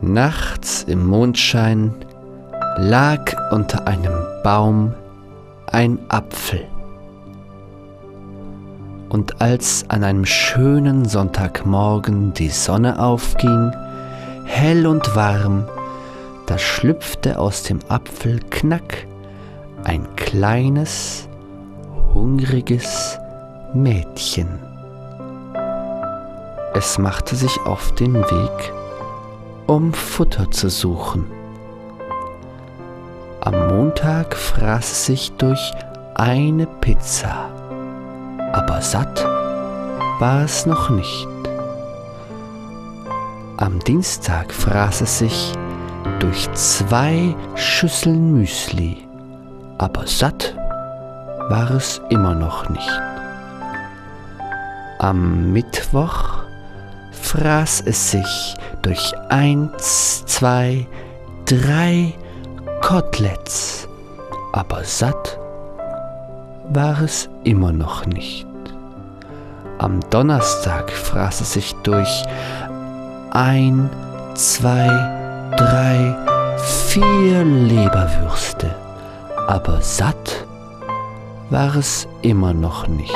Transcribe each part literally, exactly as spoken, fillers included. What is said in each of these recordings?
Nachts im Mondschein lag unter einem Baum ein Apfel. Und als an einem schönen Sonntagmorgen die Sonne aufging, hell und warm, da schlüpfte aus dem Apfel Knack ein kleines, hungriges Mädchen. Es machte sich auf den Weg, um Futter zu suchen. Am Montag fraß es sich durch eine Pizza, aber satt war es noch nicht. Am Dienstag fraß es sich durch zwei Schüsseln Müsli, aber satt war es immer noch nicht. Am Mittwoch fraß es sich durch eins, zwei, drei Koteletts, aber satt war es immer noch nicht. Am Donnerstag fraß es sich durch ein, zwei, drei, vier Leberwürste, aber satt war es immer noch nicht.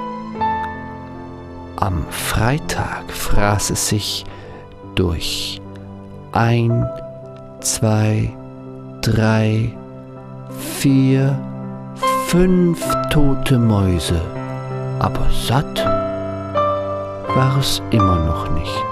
Am Freitag fraß es sich durch ein, zwei, drei, vier, fünf tote Mäuse, aber satt war es immer noch nicht.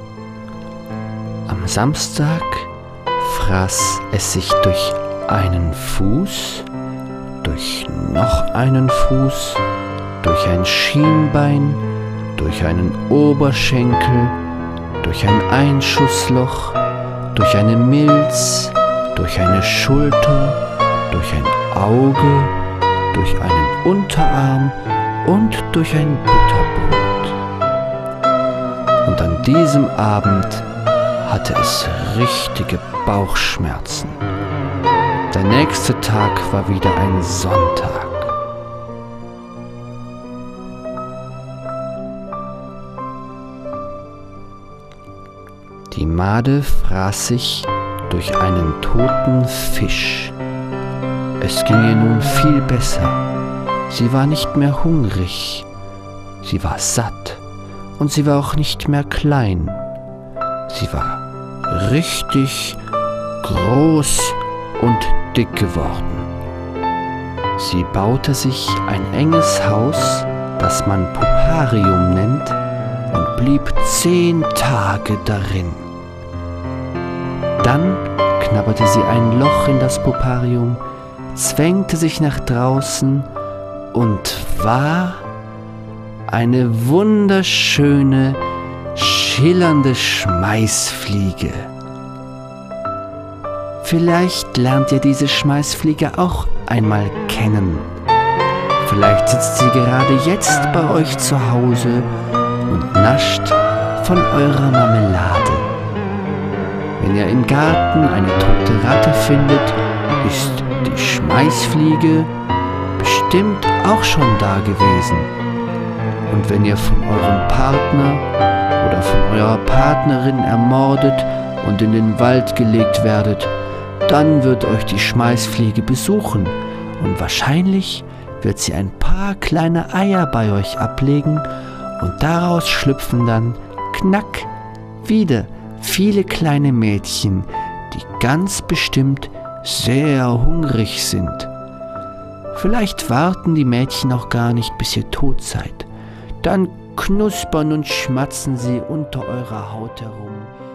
Am Samstag fraß es sich durch einen Fuß, durch noch einen Fuß, durch ein Schienbein, durch einen Oberschenkel, durch ein Einschussloch, durch eine Milz, durch eine Schulter, durch ein Auge, durch einen Unterarm und durch ein Butterbrot. Und an diesem Abend hatte es richtige Bauchschmerzen. Der nächste Tag war wieder ein Sonntag. Die Made fraß sich durch einen toten Fisch. Es ging ihr nun viel besser. Sie war nicht mehr hungrig. Sie war satt und sie war auch nicht mehr klein. Sie war richtig groß und dick geworden. Sie baute sich ein enges Haus, das man Puparium nennt, und blieb zehn Tage darin. Dann knabberte sie ein Loch in das Puparium, zwängte sich nach draußen und war eine wunderschöne, schillernde Schmeißfliege. Vielleicht lernt ihr diese Schmeißfliege auch einmal kennen. Vielleicht sitzt sie gerade jetzt bei euch zu Hause und nascht von eurer Marmelade. Wenn ihr im Garten eine tote Ratte findet, ist die Schmeißfliege bestimmt auch schon da gewesen. Und wenn ihr von eurem Partner oder von eurer Partnerin ermordet und in den Wald gelegt werdet, dann wird euch die Schmeißfliege besuchen und wahrscheinlich wird sie ein paar kleine Eier bei euch ablegen und daraus schlüpfen dann, knack, wieder viele kleine Mädchen, die ganz bestimmt sehr hungrig sind. Vielleicht warten die Mädchen auch gar nicht, bis ihr tot seid. Dann knuspern und schmatzen sie unter eurer Haut herum.